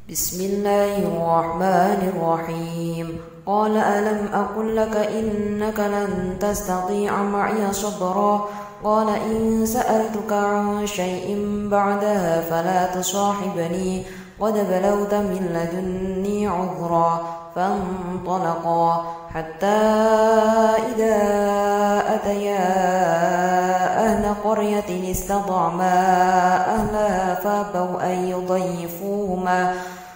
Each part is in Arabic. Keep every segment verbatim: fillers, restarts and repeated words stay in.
بسم الله الرحمن الرحيم قال ألم أقل لك إنك لن تستطيع معي صبرا قال إن سألتك عن شيء بعدها فلا تصاحبني قد بلغت من لدني عذرا فانطلقا حتى إذا أتيا أهل قرية استطعما أهلها فأبوا أن يضيفوهما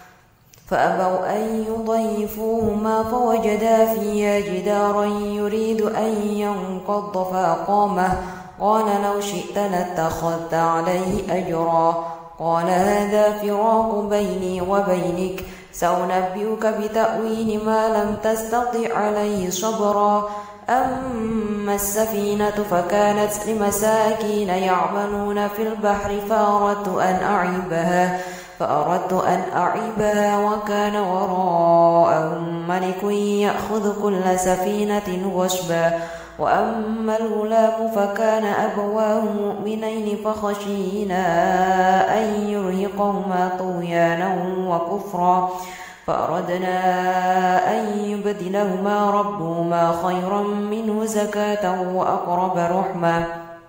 فأبوا أن يضيفوهما فوجدا فيها جدارا يريد أن ينقض فأقامه قال لو شئت لاتخذت عليه أجرا قال هذا فراق بيني وبينك سأنبئك بتأويل ما لم تستطع عليه صبرا أما السفينة فكانت لمساكين يعملون في البحر فأردت أن أعيبها فأردت أن أعيبها وكان وراءهم ملك يأخذ كل سفينة غصبا وأما الغلام فكان أبواه مؤمنين فخشينا أن يرهقهما طغيانا وكفرا فأردنا أن يبدلهما ربهما خيرا منه زكاة وأقرب رحما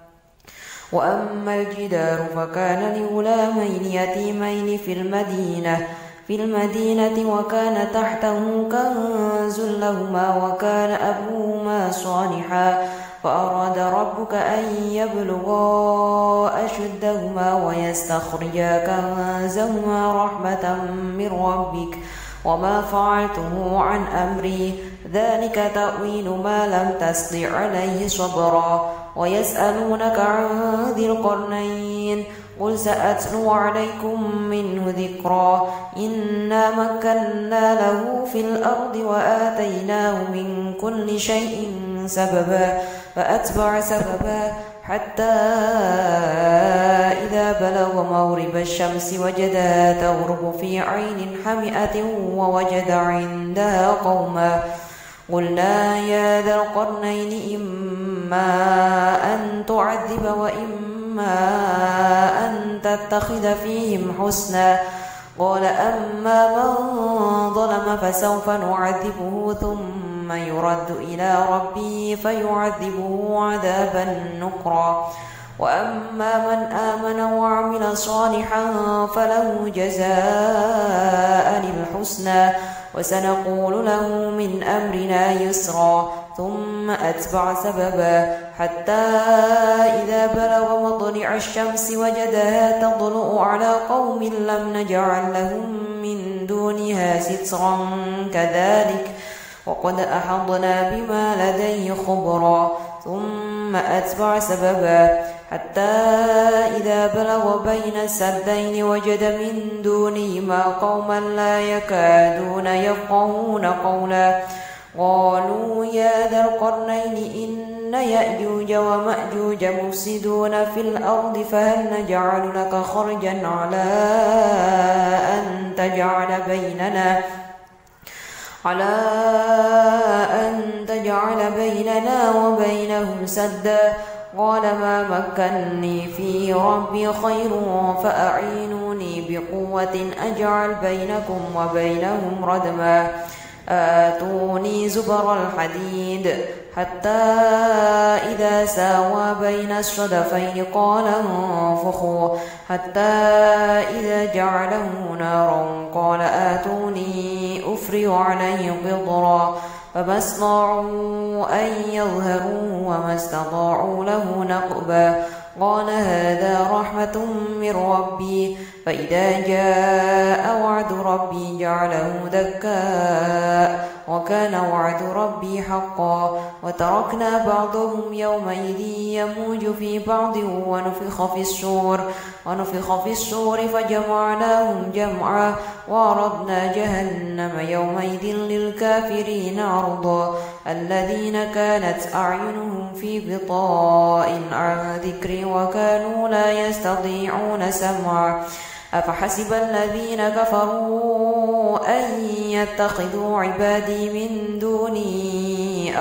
وأما الجدار فكان لغلامين يتيمين في المدينة في المدينة وكان تحته كنز لهما وكان أبوهما صالحا فأراد ربك أن يبلغا أشدهما ويستخرجا كنزهما رحمة من ربك وما فعلته عن أمري ذلك تأويل ما لم تستطع عليه صبرا ويسألونك عن ذي القرنين قل سأتلو عليكم منه ذكرا إنا مكنا له في الأرض وآتيناه من كل شيء سببا فأتبع سببا حتى إذا بلغ مغرب الشمس وجدها تغرب في عين حمئة ووجد عندها قوما قلنا يا ذا القرنين إما أن تعذب وإما أن تتخذ فيهم حسنا قال أما من ظلم فسوف نعذبه ثم يرد إلى ربه فيعذبه عذابا نكرا وأما من آمن وعمل صالحا فله جزاء الحسنى وسنقول له من أمرنا يسرا ثم أتبع سببا حتى إذا بلغ مطلع الشمس وجدها تطلع على قوم لم نجعل لهم من دونها سترا كذلك وقد أحضنا بما لديه خبرا ثم أتبع سببا حتى إذا بلغ بين السدين وجد من دونهما قوما لا يكادون يفقهون قولا قالوا يا ذا القرنين إن يأجوج ومأجوج مفسدون في الأرض فهل نجعل لك خرجا على أن تجعل بيننا على أن تجعل بيننا وبينهم سدا قال ما مكنني فيه ربي خير فأعينوني بقوة أجعل بينكم وبينهم ردما آتوني زبر الحديد حتى إذا ساوى بين الصدفين قال انفخوا حتى إذا جعله نارا قال آتوني أفرغ عليه قطرا فما استطاعوا أن يظهروا وما استطاعوا له نقبا قال هذا رحمة من ربي فإذا جاء وعد ربي جعله دكا وكان وعد ربي حقا وتركنا بعضهم يومئذ يموج في بعض ونفخ في الصور ونفخ في الصور فجمعناهم جمعا وعرضنا جهنم يومئذ للكافرين عرضا الذين كانت أعينهم في بطاء عن ذكري وكانوا لا يستطيعون سمعا أفحسب الذين كفروا أن يتخذوا عبادي من دوني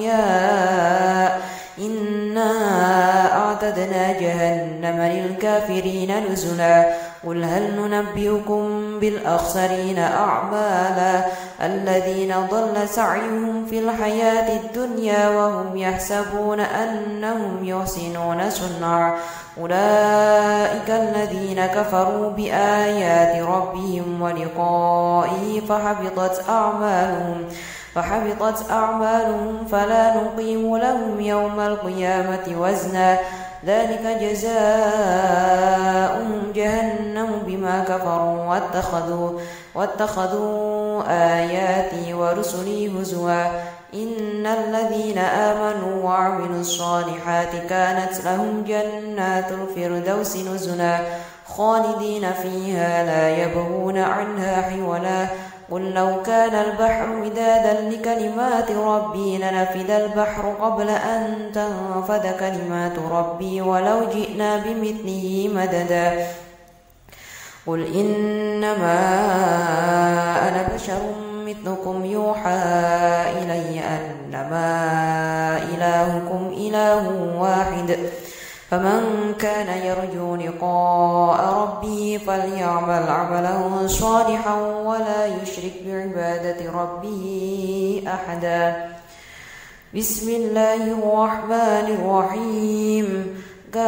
أولياء إنا أعتدنا جهنم للكافرين نزلا قل هل ننبئكم بالأخسرين أعمالا الذين ضل سعيهم في الحياة الدنيا وهم يحسبون أنهم يحسنون صنعا أولئك الذين كفروا بآيات ربهم ولقائه فحبطت أعمالهم فحبطت أعمالهم فلا نقيم لهم يوم القيامة وزنا ذلك جزاؤهم جهنم بما كفروا واتخذوا, واتخذوا آياتي ورسلي هزوا إن الذين آمنوا وعملوا الصالحات كانت لهم جنات الفردوس نزلا خالدين فيها لا يبغون عنها حولا قل لو كان البحر مدادا لكلمات ربي لنفد البحر قبل أن تنفد كلمات ربي ولو جئنا بمثله مددا قل إنما أنا بشر مثلكم يوحى إلي أنما إلهكم إله واحد فمن كان يرجو لقاء ربه فليعمل عملا صالحا ولا يشرك بعبادة ربه أحدا بسم الله الرحمن الرحيم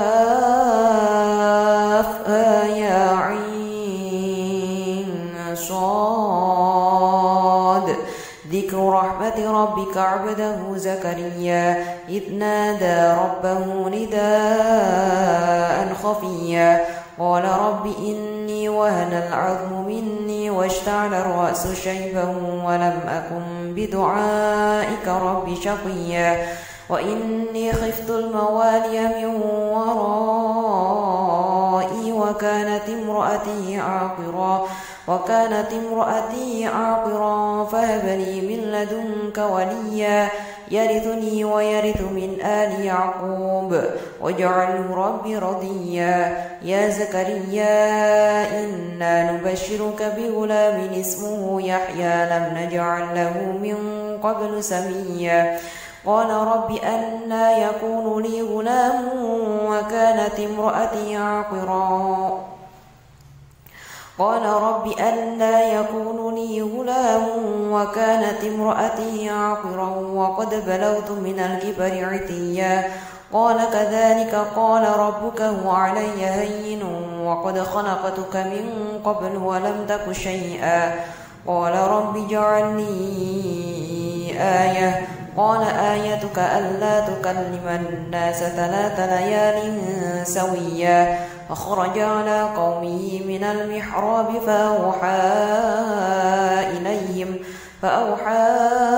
كاف يا عين صاد ذكر رحمة ربك عبده زكريا إذ نادى ربه نداء خفيا قال رب إني وهن العظم مني واشتعل الرأس شيبا ولم أكن بدعائك رب شقيا وإني خفت الموالي من ورائي وكانت امرأتي عاقرا وكانت امرأتي عاقرا فهب لي من لدنك وليا يرثني ويرث من آل يعقوب واجعله ربي رضيا يا زكريا إنا نبشرك بغلام اسمه يحيى لم نجعل له من قبل سميا قال رب أنى يكون لي غلام وكانت امرأتي عاقرا قال رب أنى يكون لي غلام وكانت امرأتي عاقرا وقد بلغت من الكبر عتيا قال كذلك قال ربك هو علي هين وقد خلقتك من قبل ولم تك شيئا قال رب اجعل لي آية قال آيتك ألا تكلم الناس ثلاث ليال سويا فخرج على قومه من المحراب فأوحى إليهم فأوحى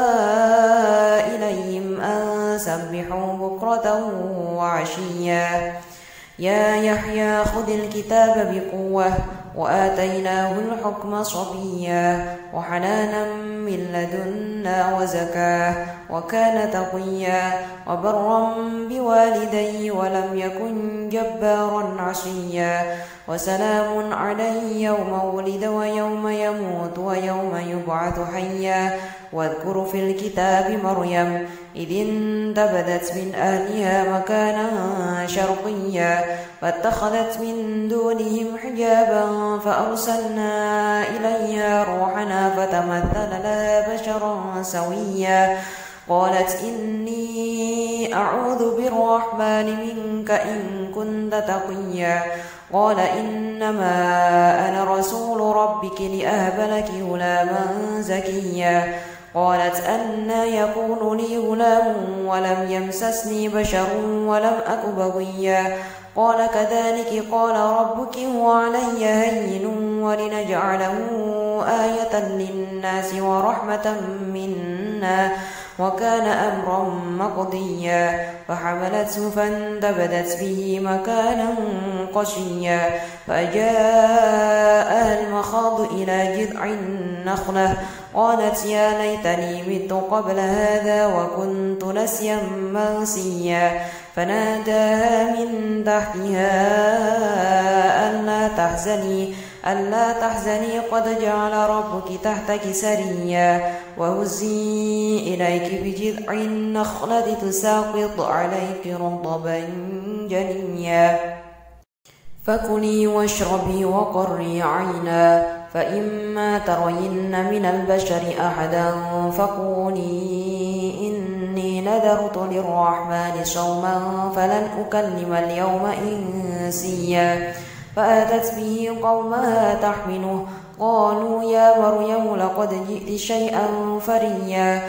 إليهم أن سبحوا بكرة وعشيا يا يحيى خذ الكتاب بقوة وآتيناه الحكم صبيا وحنانا من لدنا وزكاة وكان تقيا وبرا بوالديه ولم يكن جبارا عصيا وسلام عليه يوم ولد ويوم يموت ويوم يبعث حيا واذكر في الكتاب مريم إذ انتبذت من أهلها مكانا شرقيا فاتخذت من دونهم حجابا فأرسلنا إليها روحنا فتمثل لها بشرا سويا قالت إني أعوذ بالرحمن منك إن كنت تقيا قال إنما أنا رسول ربك لأهب لك غلاما زكيا قالت أنى يكون لي غلام ولم يمسسني بشر ولم أك بغيا قال كذلك قال ربك هو علي هين ولنجعله آية للناس ورحمة منا وكان أمرا مقضيا فحملته فانتبذت به مكانا قصيا فجاءها المخاض إلى جذع النخلة قالت يا ليتني مت قبل هذا وكنت نسيا منسيا فناداها من تحتها ألا تحزني ألا تحزني قد جعل ربك تحتك سريا وهزي إليك بجذع النخلة تساقط عليك رطبا جنيا فكلي واشربي وقري عينا، فإما ترين من البشر أحدا فقولي إني نذرت للرحمن صوما فلن أكلم اليوم إنسيا. فأتت به قومها تحمله قالوا يا مريم لقد جئت شيئا فريا.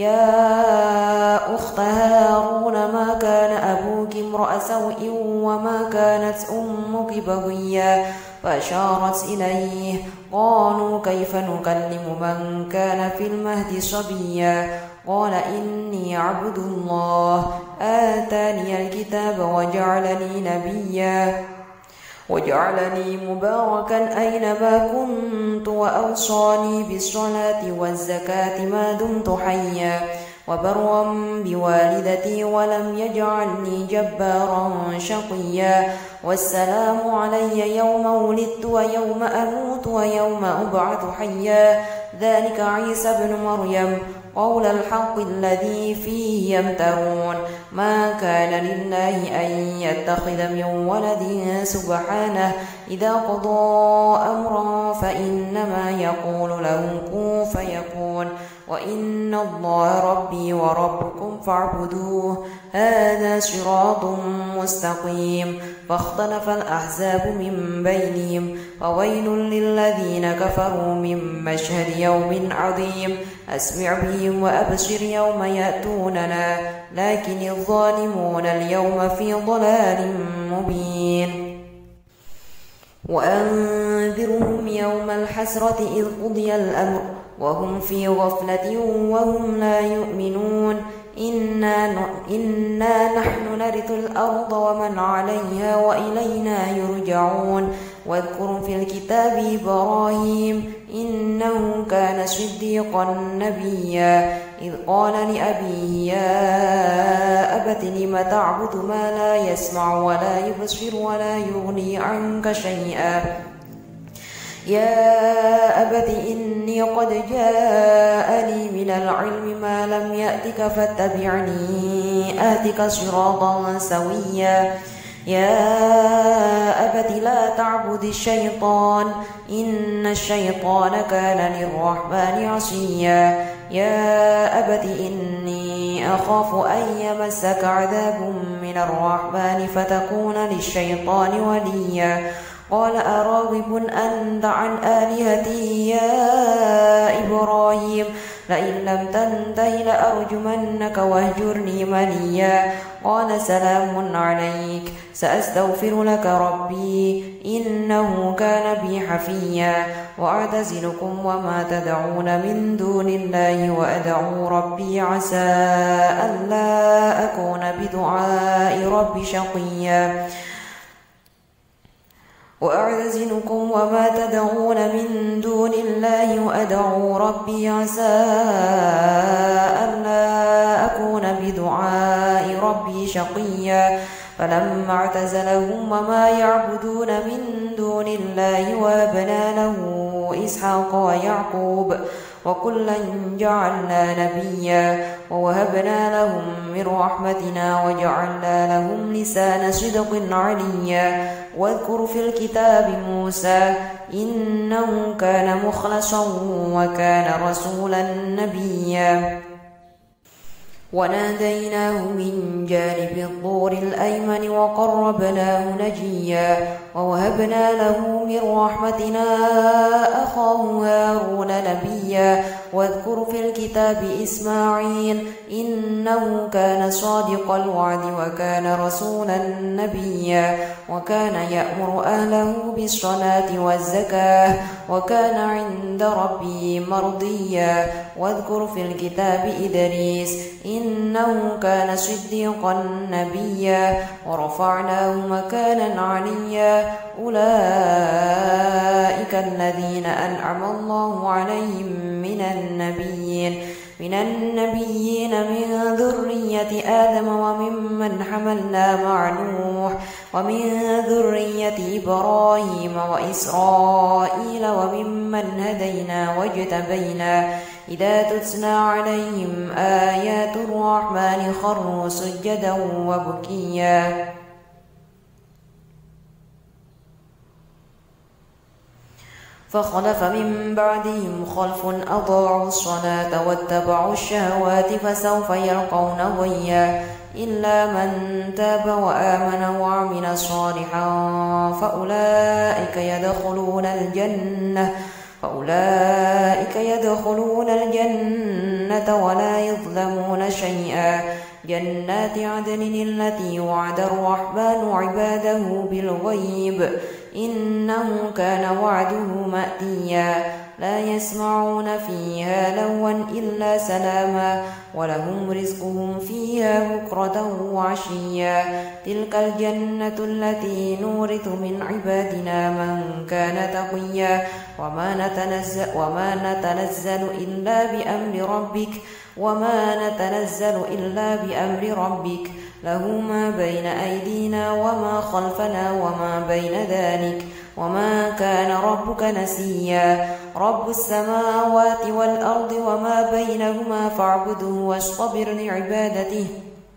يا أخت هارون ما كان أبوك امرأ سوء وما كانت أمك بغيا. فأشارت إليه قالوا كيف نكلم من كان في المهد صبيا. قال إني عبد الله آتاني الكتاب وجعلني نبيا وجعلني مباركا أينما كنت وأوصاني بالصلاة والزكاة ما دمت حيا وبرا بوالدتي ولم يجعلني جبارا شقيا. والسلام علي يوم ولدت ويوم أموت ويوم أبعث حيا. ذلك عيسى بن مريم قول الحق الذي فيه يمترون. ما كان لله أن يتخذ من ولد سبحانه إذا قضى أمرا فإنما يقول له كن فيكون. وإن الله ربي وربكم فاعبدوه هذا صراط مستقيم. فاختلف الأحزاب من بينهم فويل للذين كفروا من مشهد يوم عظيم. أسمع بهم وأبصر يوم يأتوننا لكن الظالمون اليوم في ضلال مبين. وأنذرهم يوم الحسرة إذ قضي الأمر وهم في غفلة وهم لا يؤمنون. إنا, إنا نحن نرث الأرض ومن عليها وإلينا يرجعون. واذكر في الكتاب إبراهيم إنه كان صديقا نبيا إذ قال لأبيه يا أبت لم تعبد ما لا يسمع ولا يبصر ولا يغني عنك شيئا. يا أبت إني قد جاءني من العلم ما لم يأتك فاتبعني أهدك صراطا سويا. يا أبت لا تعبد الشيطان إن الشيطان كان للرحمن عصيا. يا أبت إني أخاف أن يمسك عذاب من الرحمن فتكون للشيطان وليا. قال أراغب أنت عن آلهتي يا إبراهيم لئن لم تنته لأرجمنك واهجرني مليا. قال سلام عليك سأستغفر لك ربي إنه كان بي حفيا. وأعتزلكم وما تدعون من دون الله وأدعو ربي عسى ألا أكون بدعاء ربي شقيا. وأعتزلكم وما تدعون من دون الله وأدعو ربي عسى ألا أكون بدعاء ربي شقيا. فلما اعتزلهم وما يعبدون من دون الله وهبنا له إسحاق ويعقوب وكلا جعلنا نبيا ووهبنا لهم من رحمتنا وجعلنا لهم لسان صدق عليا. واذكر في الكتاب موسى إنه كان مخلصا وكان رسولا نبيا. وناديناه من جانب الطور الأيمن وقربناه نجيا. ووهبنا له من رحمتنا أخاه هارون نبيا. واذكر في الكتاب إسماعيل إنه كان صادق الوعد وكان رسولا نبيا. وكان يأمر أهله بالصلاة والزكاة وكان عند ربه مرضيا. واذكر في الكتاب إدريس إنه كان صديقا نبيا ورفعناه مكانا عليا. أولئك الذين أنعم الله عليهم من النبيين من النبيين من ذرية آدم وممن حملنا مع نوح ومن ذرية إبراهيم وإسرائيل وممن هدينا واجتبينا. إذا تتلى عليهم آيات الرحمن خروا سجدا وبكيا. فخلف من بعدهم خلف أضاعوا الصلاة واتبعوا الشهوات فسوف يلقون غيا إلا من تاب وآمن وعمل صالحا فأولئك يدخلون الجنة فأولئك يدخلون الجنة ولا يظلمون شيئا جنات عدن التي وعد الرحمن عباده بالغيب إنه كان وعده مأتيا لا يسمعون فيها لغوا إلا سلاما ولهم رزقهم فيها بكرة وعشيا تلك الجنة التي نورث من عبادنا من كان تقيا وما نتنزل, وما نتنزل إلا بأمر ربك وما نتنزل إلا بأمر ربك له ما بين أيدينا وما خلفنا وما بين ذلك وما كان ربك نسيا رب السماوات والأرض وما بينهما فاعبده واصطبر لعبادته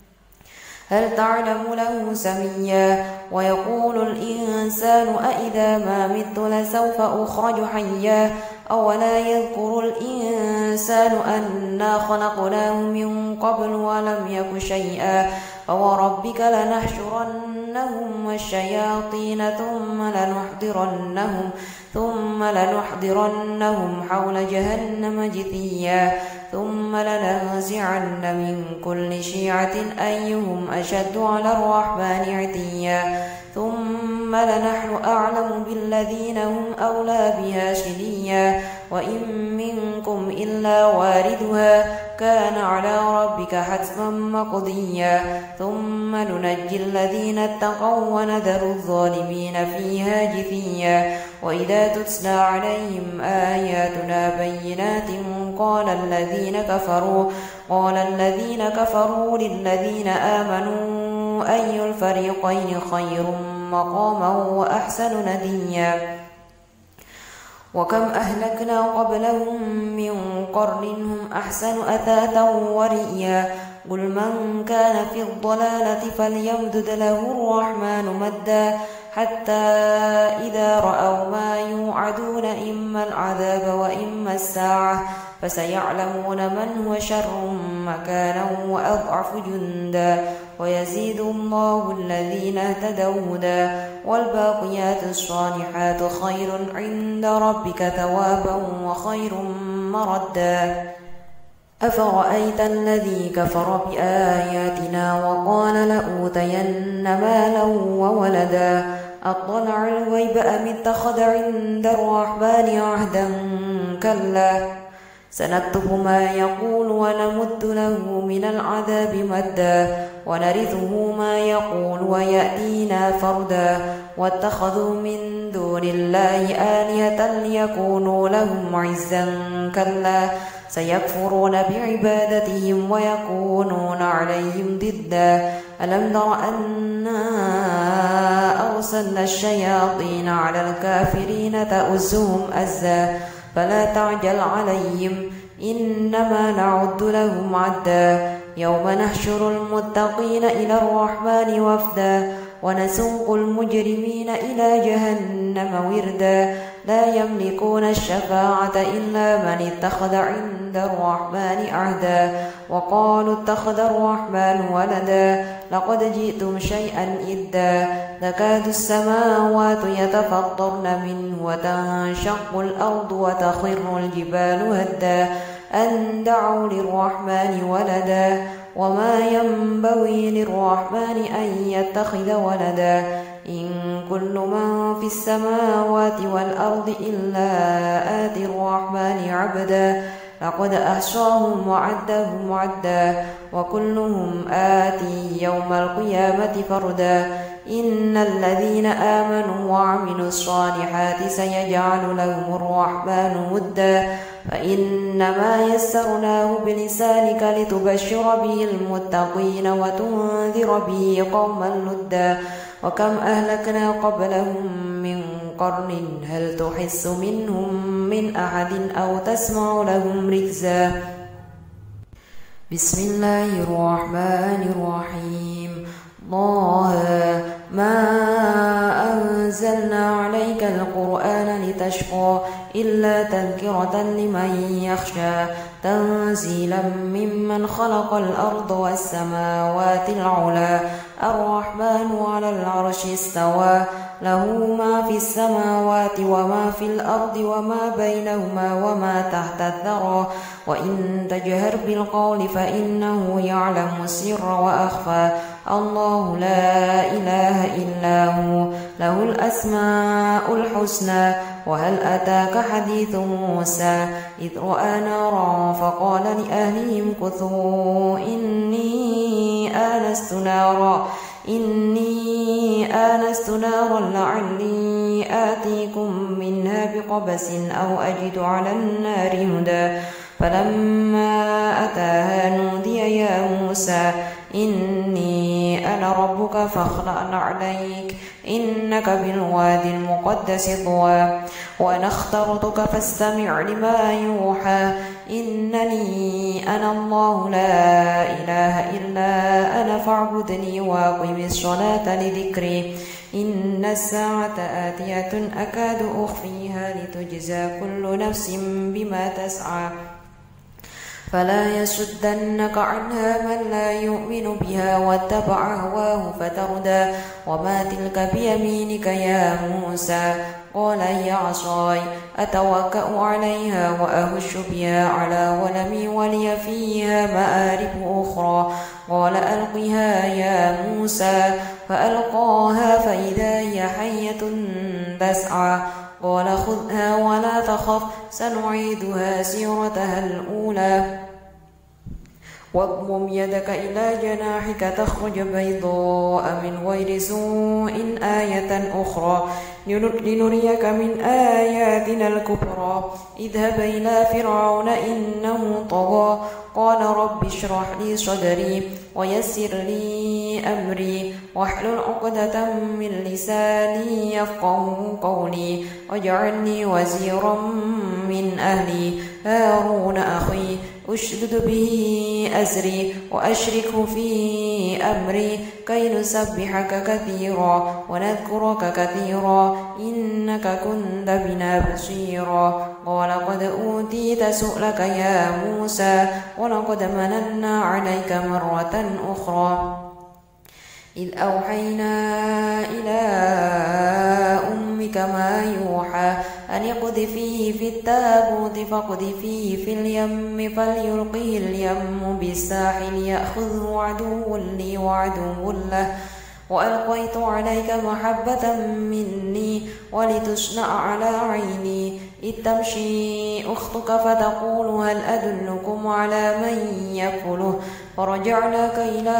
هل تعلم له سميا ويقول الإنسان أإذا ما مت لسوف أخرج حيا أولا يذكر الإنسان أنا خلقناه من قبل ولم يك شيئا فوربك لنحشرنهم والشياطين ثم لنحضرنهم ثم لنحضرنهم حول جهنم جثيا ثم لننزعن من كل شيعة أيهم أشد على الرحمن عتيا ثم لنحن أعلم بالذين هم أولى بها سليا وإن منكم إلا واردها كان على ربك حتما مقضيا ثم ننجي الذين اتقوا ونذر الظالمين فيها جثيا وإذا تتلى عليهم آياتنا بينات قال الذين كفروا قال الذين كفروا للذين آمنوا أي الفريقين خير مقاما وأحسن نديا وكم أهلكنا قبلهم من قرن هم أحسن أثاثا ورئيا قل من كان في الضلالة فليمدد له الرحمن مدا حتى إذا رأوا ما يوعدون إما العذاب وإما الساعة فسيعلمون من هو شر مكانا وأضعف جندا ويزيد الله الذين اهتدوا هدى والباقيات الصالحات خير عند ربك ثوابا وخير مردا أفرأيت الذي كفر بآياتنا وقال لأوتين مالا وولدا أطلع الغيب أم اتخذ عند الرحمن عهدا كلا سنكتب ما يقول ونمد له من العذاب مدا ونرثه ما يقول ويأتينا فردا واتخذوا من دون الله آلهة ليكونوا لهم عزا كلا سيكفرون بعبادتهم ويكونون عليهم ضدا ألم تر أنا أرسلنا الشياطين على الكافرين تؤزهم أزا فلا تعجل عليهم إنما نعد لهم عدا يوم نحشر المتقين إلى الرحمن وفدا ونسوق المجرمين إلى جهنم وردا لا يملكون الشفاعة إلا من اتخذ عند الرحمن عهدا وقالوا اتخذ الرحمن ولدا لقد جئتم شيئا إدا تكاد السماوات يتفطرن منه وتنشق الأرض وتخر الجبال هدا أن دعوا للرحمن ولدا وما ينبغي للرحمن أن يتخذ ولدا إن كل من في السماوات والأرض إلا آتي الرحمن عبدا لقد أحصاهم وعدهم عدا وكلهم آتي يوم القيامة فردا إن الذين آمنوا وعملوا الصالحات سيجعل لهم الرحمن مدا فإنما يسرناه بلسانك لتبشر به المتقين وتنذر به قوما لدا وكم أهلكنا قبلهم من قرن هل تحس منهم من أحد أو تسمع لهم ركزا بسم الله الرحمن الرحيم طه ما أنزلنا عليك القرآن لتشقى إلا تذكرة لمن يخشى تنزيلا ممن خلق الأرض والسماوات العلى الرحمن على العرش استوى له ما في السماوات وما في الأرض وما بينهما وما تحت الثرى وإن تجهر بالقول فإنه يعلم السر وأخفى الله لا إله إلا هو له الأسماء الحسنى وهل أتاك حديث موسى إذ رأى نارا فقال لأهلهم كثوا إني آنست نارا إني آنست نارا لعلي آتيكم منها بقبس أو أجد على النار هدى فلما أتاها نودي يا موسى إني أنا ربك فاخلع عليك إنك بالوادي المقدس طوى وأنا اخترتك فاستمع لما يوحى إنني أنا الله لا إله إلا أنا فاعبدني وأقم الصلاة لذكري إن الساعة آتية أكاد أخفيها لتجزى كل نفس بما تسعى فلا يصدنك عنها من لا يؤمن بها واتبع هواه فتردى وما تلك بيمينك يا موسى قال هي عصاي أتوكأ عليها وأهش بها على ولمي ولي فيها مآرب أخرى قال ألقها يا موسى فألقاها فإذا هي حية تسعى قال خذها ولا تخف سنعيدها سيرتها الأولى واضمم يدك إلى جناحك تخرج بيضاء من غير سوء آية أخرى لنريك من آياتنا الكبرى اذهب إلى فرعون إنه طغى قال رب اشرح لي صدري ويسر لي أمري واحلل عقدة من لساني يفقهوا قولي واجعل لي وزيرا من أهلي هارون أخي أشدد به أزري وأشركه في أمري كي نسبحك كثيرا ونذكرك كثيرا إنك كنت بنا بصيرا قال قد أوتيت سؤلك يا موسى ولقد مننا عليك مرة أخرى إذ أوحينا إلى أمك ما يوحى أن اقذفيه في التابوت فاقذفيه في اليم فليلقه اليم بالساحل يأخذه عدو لي وعدو له وألقيت عليك محبة مني ولتصنع على عيني إذ تمشي أختك فتقول هل أدلكم على من يكفله فرجعناك إلى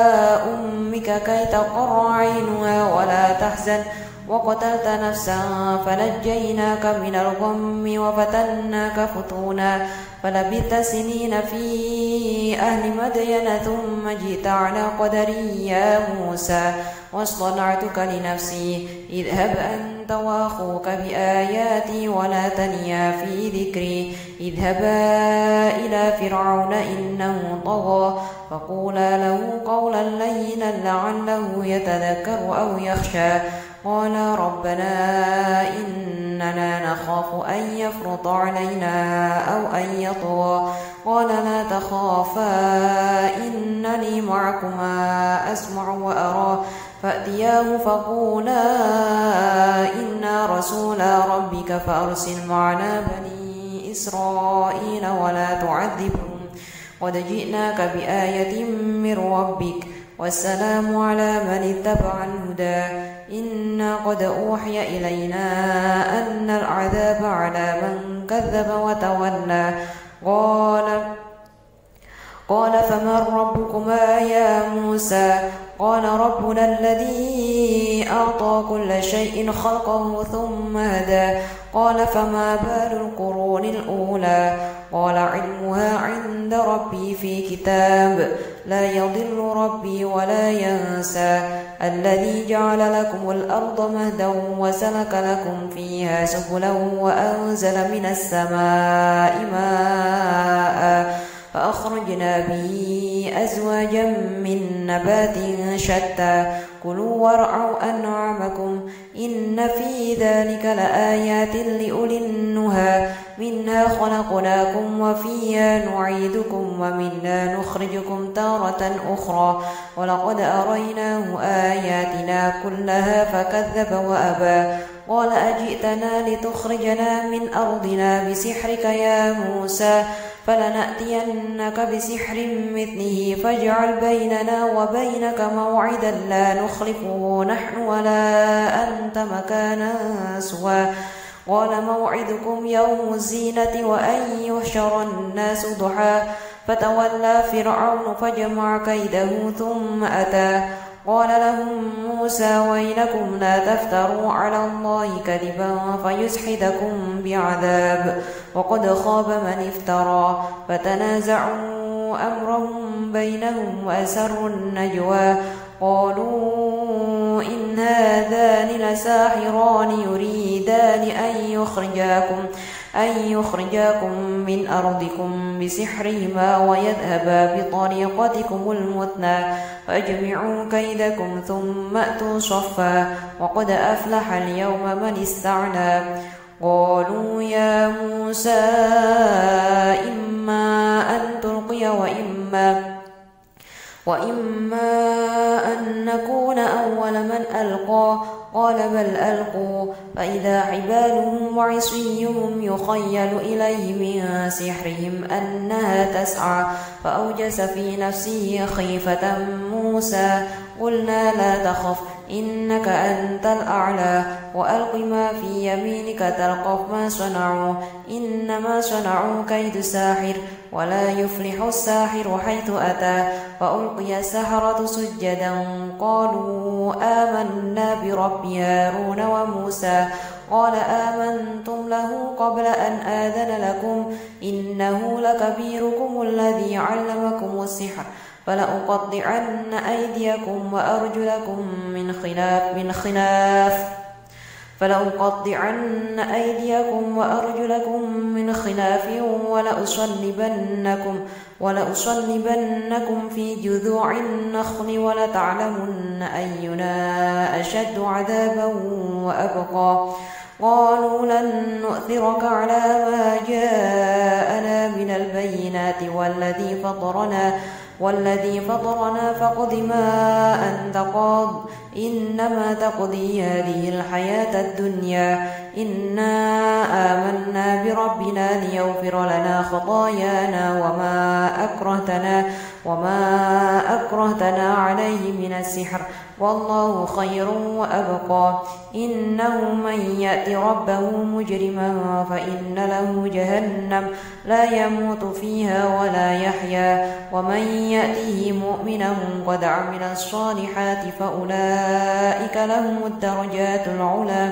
أمك كي تقر عينها ولا تحزن وقتلت نفسا فنجيناك من الغم وفتناك فتونا فلبثت سنين في أهل مدين ثم جئت على قدري يا موسى واصطنعتك لنفسي اذهب أنت وأخوك بآياتي ولا تنيا في ذكري اذهبا إلى فرعون إنه طغى فقولا له قولا لينا لعله يتذكر أو يخشى قال ربنا إننا نخاف أن يفرط علينا أو أن يطغى قال لا تخافا إنني معكما أسمع وأرى فأتياه فقولا إنا رسولا ربك فأرسل معنا بني إسرائيل ولا تعذبهم قد جئناك بآية من ربك والسلام على من اتبع الهدى إنا قد أوحي إلينا أن العذاب على من كذب وتولى قال قال فمن ربكما يا موسى قال ربنا الذي أعطى كل شيء خلقه ثم هدى قال فما بال القرون الأولى قال علمها عند ربي في كتاب لا يضل ربي ولا ينسى الذي جعل لكم الأرض مهدا وسلك لكم فيها سبلا وأنزل من السماء ماء فأخرجنا به أزواجا من نبات شتى كلوا وارعوا أنعامكم إن في ذلك لآيات لأولي النهى منها خلقناكم وفيها نعيدكم ومنها نخرجكم تارة أخرى ولقد أريناه آياتنا كلها فكذب وأبى قال أجئتنا لتخرجنا من أرضنا بسحرك يا موسى فلنأتينك بسحر مثله فاجعل بيننا وبينك موعدا لا نخلفه نحن ولا أنت مكانا سوى قال موعدكم يوم الزينة وأن يحشر الناس ضحى فتولى فرعون فجمع كيده ثم أتى قال لهم موسى ويلكم لا تفتروا على الله كذبا فيسحتكم بعذاب وقد خاب من افترى فتنازعوا أمرهم بينهم وأسروا النجوى قالوا إن هذان لساحران يريدان أن يخرجاكم أن يخرجاكم من أرضكم بسحرهما ويذهبا بطريقتكم المثنى فاجمعوا كيدكم ثم أتوا صفا وقد أفلح اليوم من استعلى قالوا يا موسى إما أن تلقي وإما وإما أن نكون أول من ألقى قال بل ألقوا فإذا حبالهم وعصيهم يخيل إليه من سحرهم أنها تسعى فأوجس في نفسه خيفة موسى قلنا لا تخف إنك أنت الأعلى وألق ما في يمينك تلقف ما صنعوا إنما صنعوا كيد ساحر ولا يفلح الساحر حيث أتى فألقي السحرة سجدا قالوا آمنا برب هارون وموسى قال آمنتم له قبل أن آذن لكم إنه لكبيركم الذي علمكم السحر فلأقطعن أيديكم وأرجلكم من خلاف من خلاف فلأقطعن أيديكم وأرجلكم من خلاف ولأصلبنكم ولأصلبنكم في جذوع النخل ولتعلمن أينا أشد عذابا وأبقى قالوا لن نؤثرك على ما جاءنا من البينات والذي فطرنا والذي فطرنا فاقض ما أنت قاض إنما تقضي هذه الحياة الدنيا إنا آمنا بربنا ليغفر لنا خطايانا وما أكرهتنا وما أكرهتنا عليه من السحر والله خير وأبقى إنه من يأت ربه مجرما فإن له جهنم لا يموت فيها ولا يحيا ومن يأته مؤمنا قد عمل الصالحات فأولئك لهم الدرجات العلى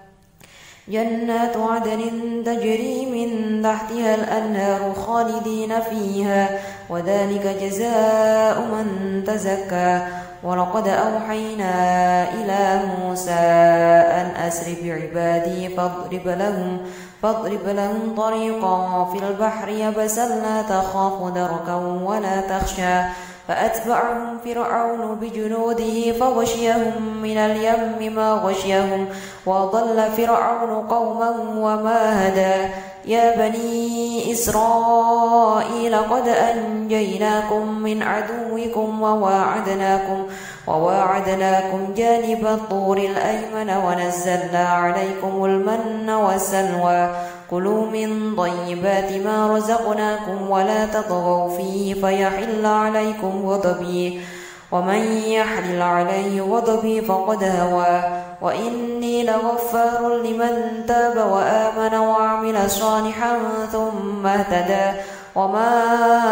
جنات عدن تجري من تحتها الأنهار خالدين فيها وذلك جزاء من تزكى ولقد أوحينا إلى موسى أن أسر بعبادي فاضرب لهم فاضرب لهم طريقا في البحر يبسا لا تخاف دركا ولا تخشى فأتبعهم فرعون بجنوده فغشيهم من اليم ما غشيهم وضل فرعون قوما وما هدى يا بني إسرائيل قد أنجيناكم من عدوكم وواعدناكم وواعدناكم جانب الطور الأيمن ونزلنا عليكم المن والسلوى كلوا من طيبات ما رزقناكم ولا تطغوا فيه فيحل عليكم غضبي ومن يحلل عليه غضبي فقد هوى وإني لغفار لمن تاب وآمن وعمل صالحا ثم اهتدى وما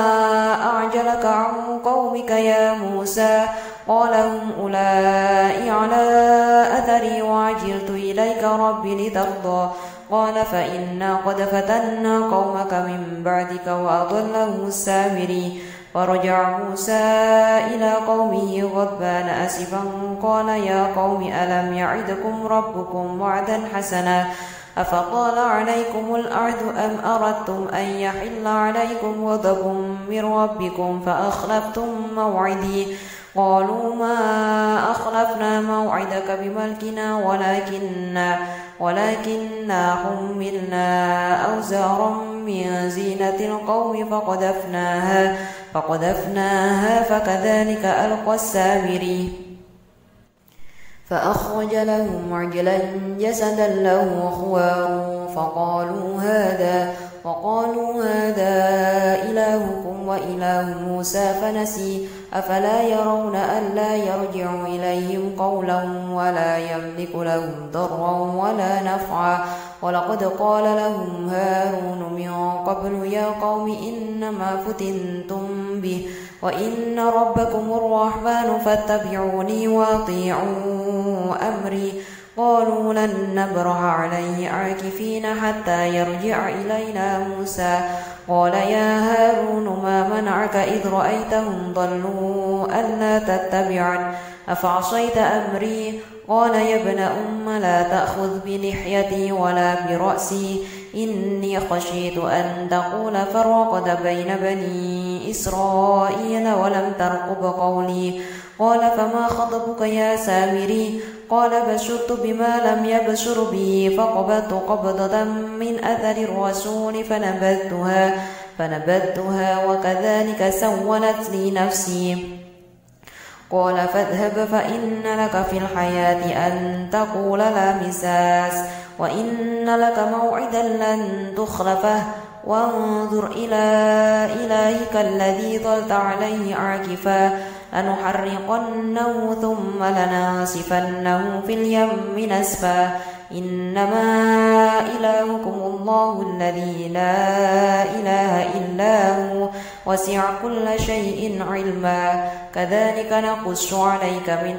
أعجلك عن قومك يا موسى قال هم أولئك على أثري وعجلت إليك ربي لترضى قال فإنا قد فتنا قومك من بعدك وأضلهم السامري فرجع موسى إلى قومه غضبان أسفا قال يا قوم ألم يعدكم ربكم وعدا حسنا أفطال عليكم الأعد أم أردتم أن يحل عليكم غضب من ربكم فأخلفتم موعدي قالوا ما أخلفنا موعدك بملكنا ولكننا ولكننا حملنا أوزارا من زينة القوم فقذفناها فقذفناها فكذلك ألقى السامري فأخرج لهم عجلا جسدا له خوار فقالوا هذا وقالوا هذا إلهكم وإله موسى فنسي أفلا يرون ألا يرجع إليهم قولا ولا يملك لهم ضرا ولا نفعا ولقد قال لهم هارون من قبل يا قوم إنما فتنتم به وإن ربكم الرحمن فاتبعوني وأطيعوا أمري قالوا لن نبرح عليه عاكفين حتى يرجع إلينا موسى قال يا هارون ما منعك إذ رأيتهم ضلوا ألا تتبعن أفعصيت أمري قال يا ابن أم لا تأخذ بلحيتي ولا برأسي إني خشيت أن تقول فرقت بين بني إسرائيل ولم ترقب قولي قال فما خطبك يا سامري قال بشرت بما لم يبشر به فقبضت قبضة من أثر الرسول فنبذتها فنبذتها وكذلك سولت لي نفسي قال فاذهب فإن لك في الحياة أن تقول لا مساس وإن لك موعدا لن تخلفه وانظر إلى إلهك الذي ظلت عليه عاكفا لنحرقنه ثم لننسفنه في اليم نسفا إنما إلهكم الله الذي لا إله إلا هو وسع كل شيء علما كذلك نقص عليك من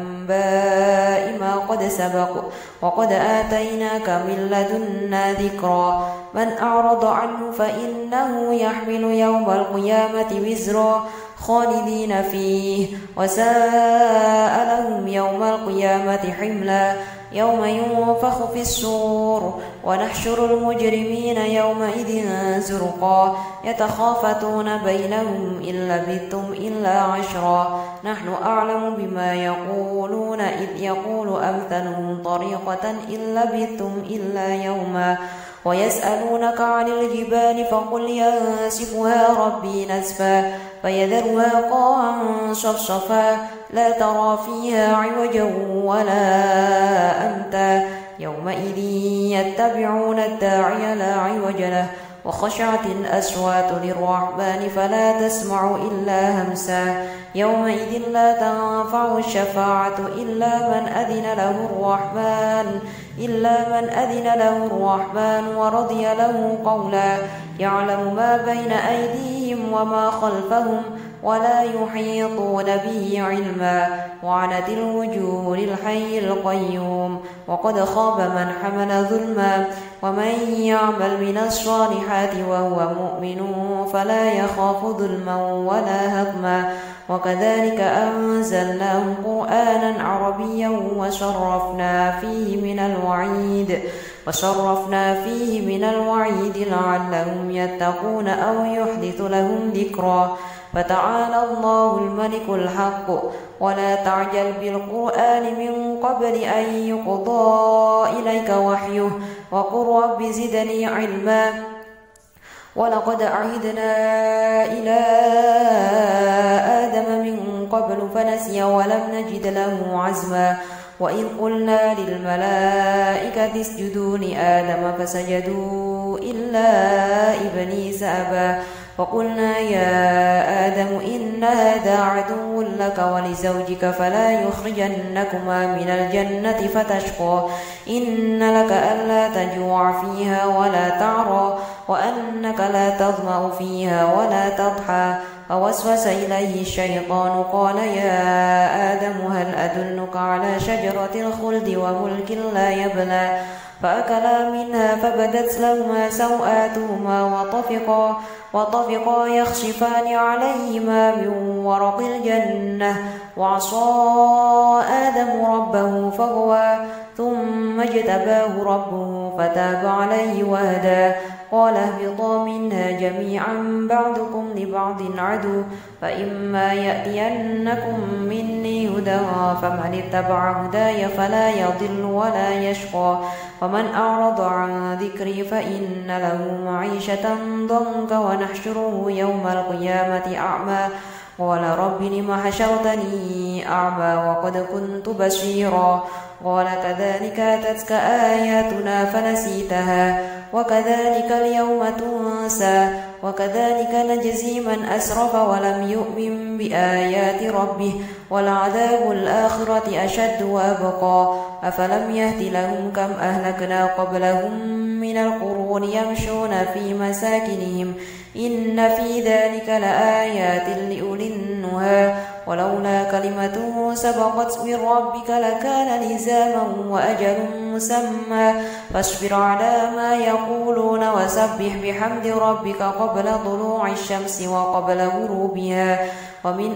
أنباء ما قد سبق وقد آتيناك من لدنا ذكرا من أعرض عنه فإنه يحمل يوم القيامة وزرا خالدين فيه وساء لهم يوم القيامة حملا يوم ينفخ في الصور ونحشر المجرمين يومئذ زرقا يتخافتون بينهم إن لبثتم إلا عشرا نحن أعلم بما يقولون إذ يقول أمثلهم طريقة إن لبثتم إلا يوما ويسألونك عن الجبال فقل ينسفها ربي نسفا فيذرها قاعا صفصفا لا ترى فيها عوجا ولا أمتا يومئذ يتبعون الداعي لا عوج له وخشعت الأصوات للرحمن فلا تسمع إلا همسا يومئذ لا تنفع الشفاعة إلا من أذن له الرحمن إلا من أذن له الرحمن ورضي له قولا يعلم ما بين أيديهم وما خلفهم ولا يحيطون به علما وعنت الوجوه للحي القيوم وقد خاب من حمل ظلما ومن يعمل من الصالحات وهو مؤمن فلا يخاف ظلما ولا هضما وكذلك أنزلناه قرآنا عربيا وصرفنا فيه من الوعيد وصرفنا فيه من الوعيد لعلهم يتقون أو يحدث لهم ذكرا فتعالى الله الملك الحق ولا تعجل بالقرآن من قبل أن يقضى إليك وحيه وقل رب زدني علما ولقد عهدنا إلى آدم من قبل فنسي ولم نجد له عزما وإذ قلنا للملائكة اسجدوا لآدم فسجدوا إلا إبليس أبى فقلنا يا آدم إن هذا عدو لك ولزوجك فلا يخرجنكما من الجنة فتشقى إن لك ألا تجوع فيها ولا تعرى وأنك لا تظمأ فيها ولا تضحى فوسوس إليه الشيطان قال يا آدم هل أدلك على شجرة الخلد وملك لا يبلى فأكلا منها فبدت لهما سوآتهما وطفقا وطفقا يخصفان عليهما من ورق الجنة وعصى آدم ربه فغوى ثم اجتباه ربه فتاب عليه وهدى قال اهبطا منها جميعا بعضكم لبعض عدو فإما يأتينكم مني هدى فمن اتبع هداي فلا يضل ولا يشقى ومن أعرض عن ذكري فإن له معيشة ضنكا ونحشره يوم القيامة أعمى قال رب لم حشرتني أعمى وقد كنت بصيرا قال كذلك أتتك آياتنا فنسيتها وكذلك اليوم تنسى وكذلك نجزي من أسرف ولم يؤمن بآيات ربه ولعذاب الآخرة أشد وأبقى أفلم يهد لهم كم أهلكنا قبلهم من القرون يمشون في مساكنهم إن في ذلك لآيات لأولي النهى ولولا كلمة سبقت من ربك لكان لزاما وأجل مسمى فاصبر على ما يقولون وسبح بحمد ربك قبل طلوع الشمس وقبل غروبها ومن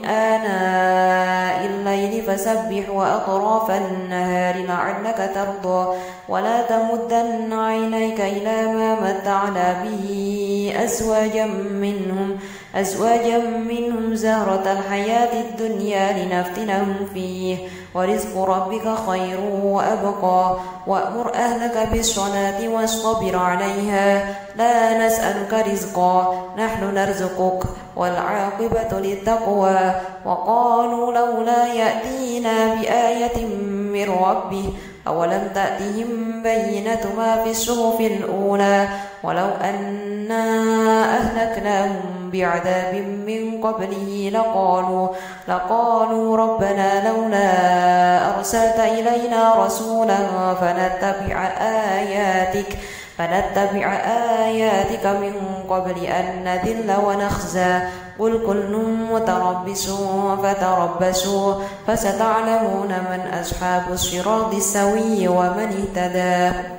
آناء الليل فسبح وأطراف النهار لعلك ترضى ولا تمدن عينيك إلى ما متعنا به أزواجا منهم أزواجا منهم زهرة الحياة الدنيا لنفتنهم فيه ورزق ربك خير وأبقى وأمر أهلك بالصلاة واصطبر عليها لا نسألك رزقا نحن نرزقك والعاقبة للتقوى وقالوا لولا يأتينا بآية من ربه أولم تأتهم بينة ما في الصحف الأولى ولو أنا أهلكناهم بعذاب من قبله لقالوا لقالوا ربنا لولا أرسلت إلينا رسولا فنتبع آياتك فنتبع آياتك من قبل أن نذل ونخزى قل كل متربص فتربصوا فستعلمون من أصحاب الصراط السوي ومن اهتدى.